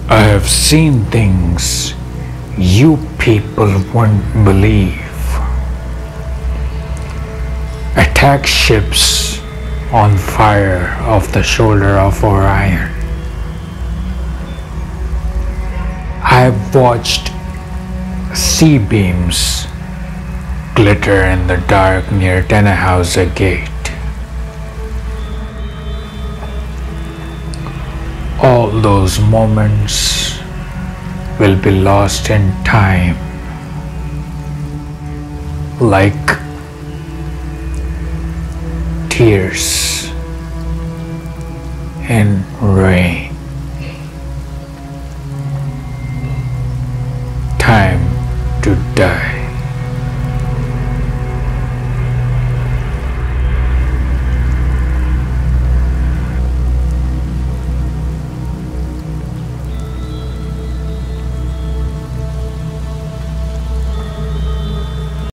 I have seen things you people won't believe. Attack ships on fire off the shoulder of Orion. I have watched sea beams glitter in the dark near Tannhauser Gate. All those moments will be lost in time, like tears in rain.